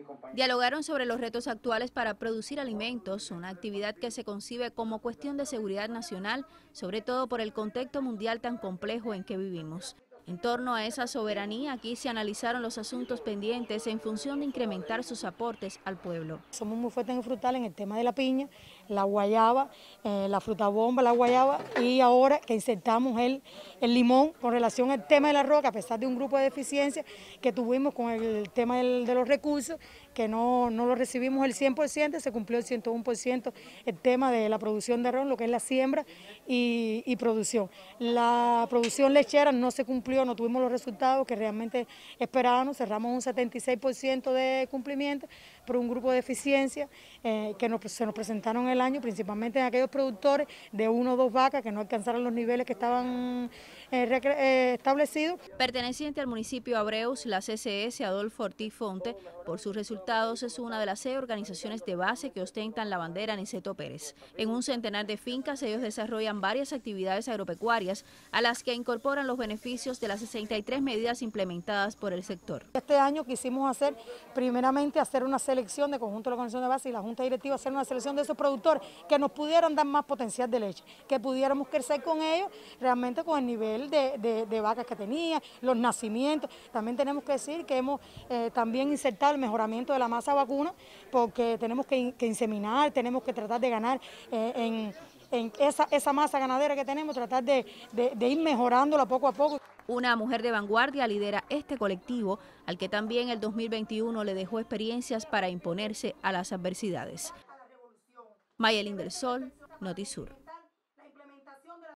Dialogaron sobre los retos actuales para producir alimentos, una actividad que se concibe como cuestión de seguridad nacional, sobre todo por el contexto mundial tan complejo en que vivimos. En torno a esa soberanía, aquí se analizaron los asuntos pendientes en función de incrementar sus aportes al pueblo. Somos muy fuertes en el frutal en el tema de la piña, la guayaba, la fruta bomba, la guayaba, y ahora que insertamos el limón con relación al tema de la roca, a pesar de un grupo de deficiencias que tuvimos con el tema de los recursos, que no lo recibimos el 100%, se cumplió el 101% el tema de la producción de ron, lo que es la siembra y producción. La producción lechera no se cumplió, no tuvimos los resultados que realmente esperábamos, cerramos un 76% de cumplimiento por un grupo de deficiencias que se nos presentaron el año, principalmente en aquellos productores de 1 o 2 vacas que no alcanzaron los niveles que estaban establecidos. Perteneciente al municipio Abreus, la CCS Adolfo Ortiz Fonte, por sus resultados es una de las 6 organizaciones de base que ostentan la bandera Niceto Pérez. En un centenar de fincas ellos desarrollan varias actividades agropecuarias a las que incorporan los beneficios de las 63 medidas implementadas por el sector. Este año quisimos hacer una selección de conjunto de la organización de base y la Junta Directiva, hacer una selección de esos productores que nos pudieran dar más potencial de leche, que pudiéramos crecer con ellos realmente con el nivel de vacas que tenía, los nacimientos. También tenemos que decir que hemos también insertado el mejoramiento de la masa vacuna, porque tenemos que inseminar, tenemos que tratar de ganar en esa masa ganadera que tenemos, tratar de ir mejorándola poco a poco. Una mujer de vanguardia lidera este colectivo, al que también el 2021 le dejó experiencias para imponerse a las adversidades. Mayelín del Sol, Notisur.